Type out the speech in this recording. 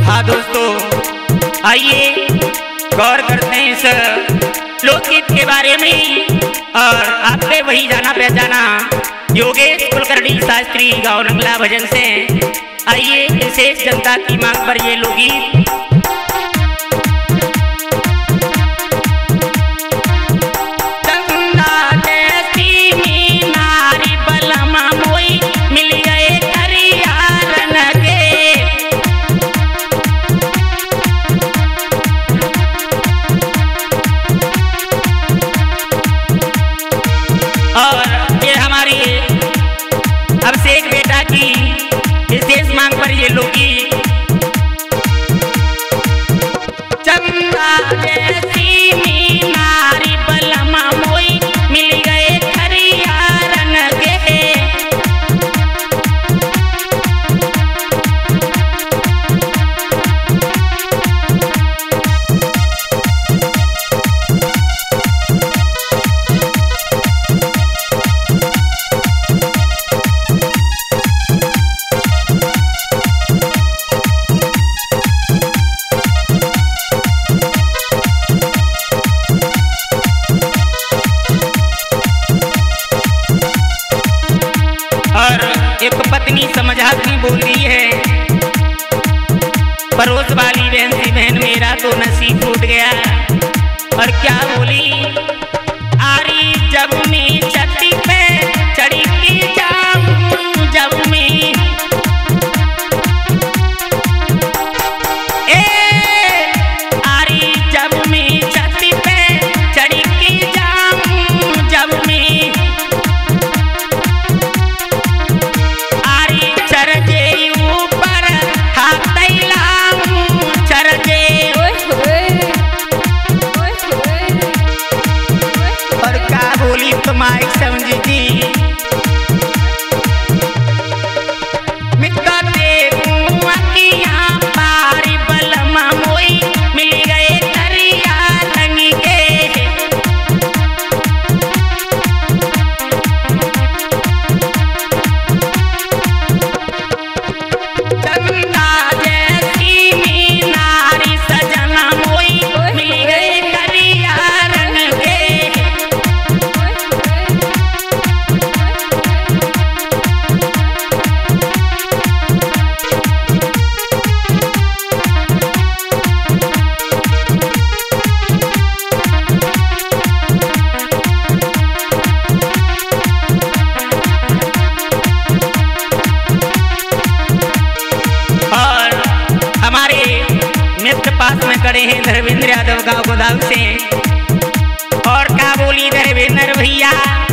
हाँ दोस्तों, आइए गौर करते हैं इस लोकगीत के बारे में। और आपने वही जाना पहचाना योगेश कुलकर्णी शास्त्री गाँव रंगला भजन से। आइए विशेष जनता की मांग पर ये लोकगीत। अभिषेक बेटा की विशेष मांग पर ये लोकगीत। चंदा जैसी मीनारी बलमा मोई मिल गए खरियारन के। एक पत्नी समझाती बोली है, पड़ोस वाली बहन से, बहन मेरा तो नसीब टूट गया। और क्या बोली, आरी जब मैं छत पे चढ़ी के जाऊं, जब मैं आरी जब मैं छत पे चढ़ी के जाऊं, जब मैं माई समझी जी मिट्टा देखूं अखियां पारी बलमा मोई मिल गए करिया रंग के। चंदा जैसी मीनारी सजना मोई मिल गए करिया रंग के। पास में खड़े हैं धर्मेंद्र यादव गांव गोदाम से। और क्या बोली धर्मेंद्र भैया।